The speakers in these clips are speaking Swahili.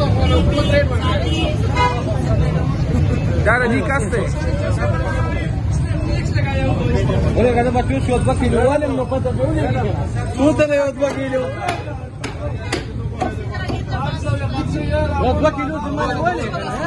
Cara, di caste. Boleh kata batu shot ba kilo wala no pata boleh. Suta na yot ba kilo. Yot ba kilo tumana wala.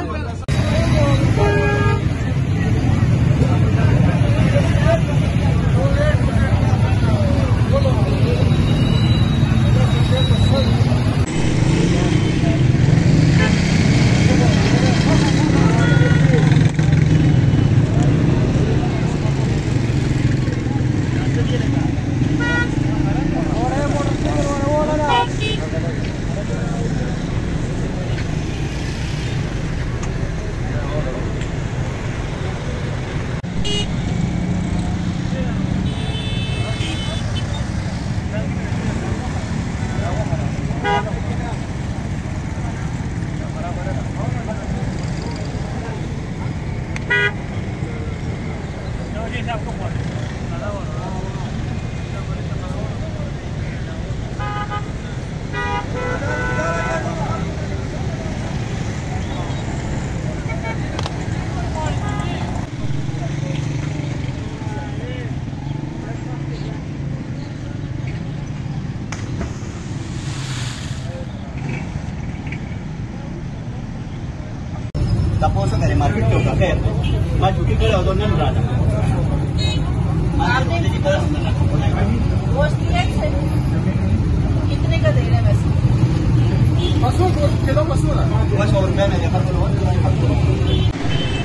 Tapos dari market ke kaya maju ke kalau donan berada. वो कितने का दे रहे हैं वैसे? Masuk, kilo masuk lah. 200 रुपया नहीं है पर